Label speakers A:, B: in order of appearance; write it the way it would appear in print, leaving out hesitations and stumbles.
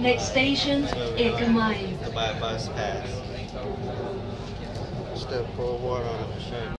A: Next station, Eckermine.
B: To buy a bus pass. Still pour water on the machine.